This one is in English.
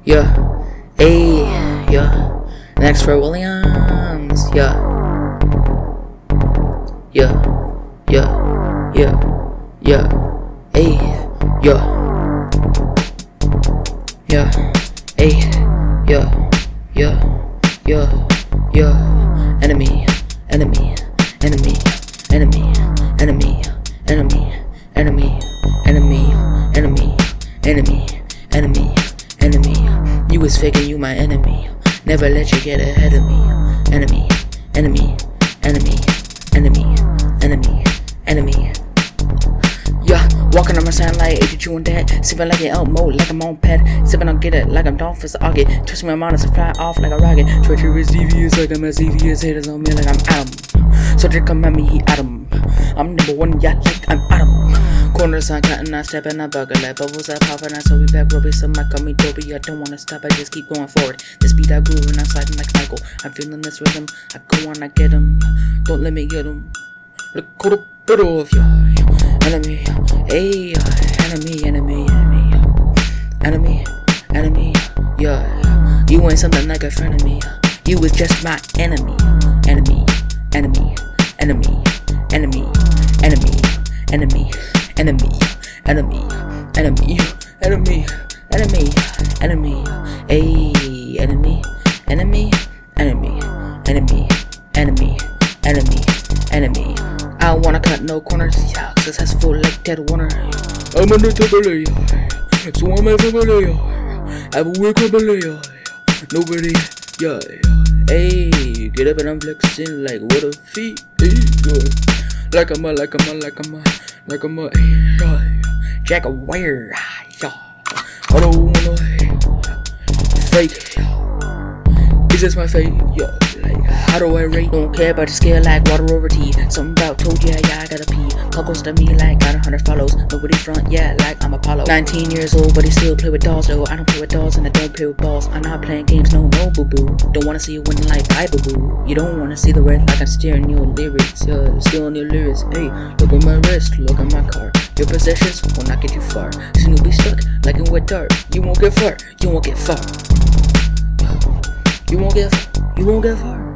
yeah, hey, yeah. Next for Williams, yeah, yeah, yeah, yeah, yeah, hey, yeah, yeah, hey, yeah, yeah, yeah, yeah. Enemy, enemy, enemy, enemy, enemy, enemy, enemy, enemy, enemy, enemy, enemy, enemy. You was faking, you my enemy. Never let you get ahead of me. Enemy, enemy, enemy, enemy, enemy, enemy. Yeah, walking on my sand like 82 and that. Sipping like an out mode, like I'm on pad. Sipping on get it like I'm Dolphins to argue. Twisting my mind to fly off like a rocket. Treacherous, devious, like I'm as devious. Haters on me like I'm Adam. So they come at me, he Adam. I'm #1, yeah, like I'm Adam. Corners on cutting, I step and I buckle like bubbles, I pop and I so we back rubby. Some might call me dopey, I don't wanna stop, I just keep going forward. The speed I groove and I'm sliding like Michael. I'm feeling this rhythm, I go on, I get him. Don't let me get him. Look at the good of ya. Enemy, hey, enemy, enemy, enemy, enemy, enemy, yeah. You ain't something like a friend of me. You was just my enemy, enemy, enemy, enemy, enemy, enemy, enemy, enemy, enemy, enemy, enemy, enemy, enemy, hey, enemy, enemy, enemy, enemy, enemy, enemy, enemy. I don't wanna cut no corners, yeah, successful like Ted Warner. I'm in the tablet, so I'm a family, I have a weird family, nobody, yeah, hey, get up and I'm flexing like what a feet, hey, like I'm a, yeah, Jack Wire, yeah, I don't wanna fake, is this my fate, yeah. Like, how do I rate? Don't care about the scale like water over tea. Something about told yeah, I gotta pee. Close to me like got 100 follows. Nobody front, yeah, like I'm Apollo. 19 years old, but he still play with dolls though. I don't play with dolls and I don't play with balls. I'm not playing games, no boo boo. Don't wanna see you winning like I boo boo. You don't wanna see the red like I'm steering your lyrics, yeah, stealing your lyrics. Hey, look at my wrist, look at my car. Your possessions will not get you far. Soon you'll be stuck like in wet dirt. You won't get far, you won't get far. You won't get far.